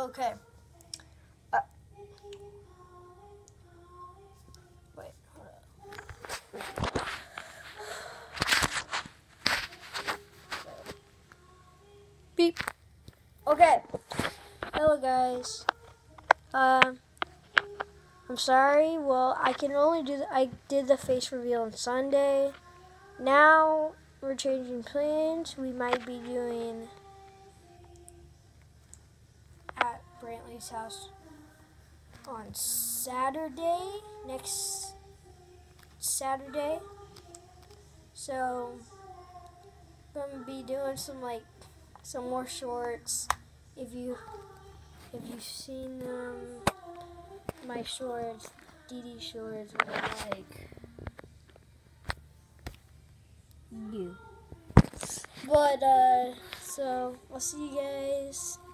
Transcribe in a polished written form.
Okay. Wait, hold up. Beep. Okay. Hello, guys. I'm sorry. Well, I can only do. I did the face reveal on Sunday. Now we're changing plans. We might be doing at Brantley's house on Saturday, next Saturday. So I'm gonna be doing some more shorts. If you've seen my shorts, DD shorts, like you. But so I'll see you guys